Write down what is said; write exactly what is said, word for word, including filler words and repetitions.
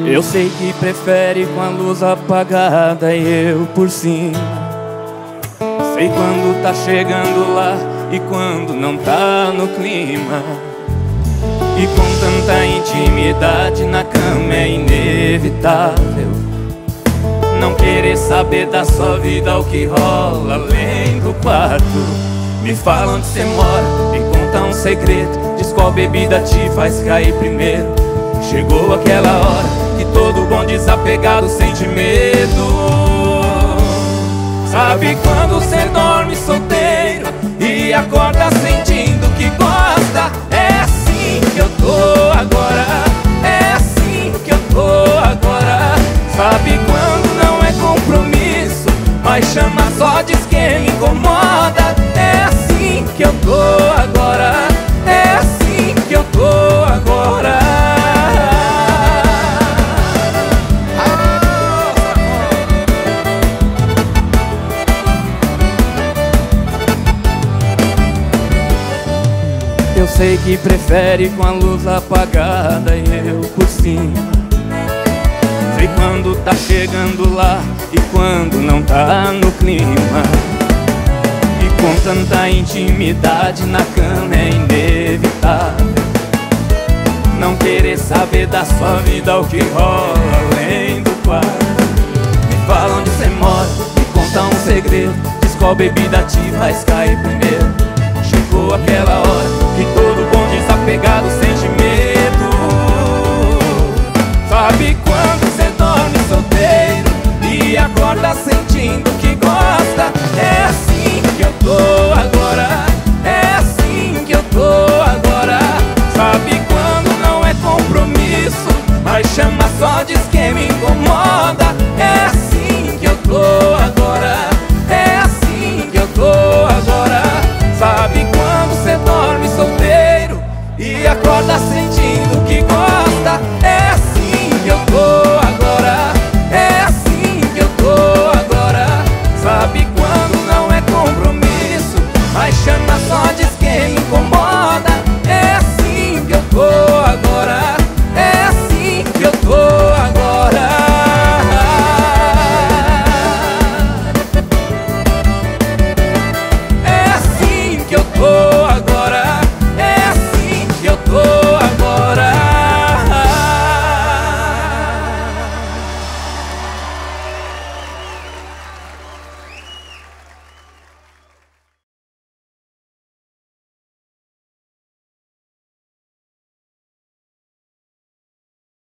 Eu sei que prefere com a luz apagada e eu por cima. Sei quando tá chegando lá e quando não tá no clima. E com tanta intimidade na cama é inevitável não querer saber da sua vida, o que rola além do quarto. Me fala onde cê mora, me conta um segredo, diz qual bebida te faz cair primeiro. Chegou aquela hora que todo bom desapegado sente medo. Sabe quando cê dorme solteiro e acorda sentindo que gosta? É assim que eu tô agora, é assim que eu tô agora. Sabe quando não é compromisso, mas chama só de esquema, incomoda? É assim que eu tô agora, é assim que eu tô agora. Eu sei que prefere com a luz apagada e eu por cima. Sei quando tá chegando lá e quando não tá no clima. E com tanta intimidade na cama é inevitável não querer saber da sua vida, o que rola além do quarto. Me fala onde cê mora, me conta um segredo, diz qual bebida te faz cair primeiro. Chegou aquela hora que todo bom desapegado sente medo. Sabe quando cê dorme solteiro e acorda sentindo que gosta? É assim que eu tô agora, é assim que eu tô agora. Sabe quando não é compromisso, mas chama só de esquema, incomoda? É assim que eu tô agora, é assim que eu tô agora. Sabe quando cê dorme solteiro e acorda sentindo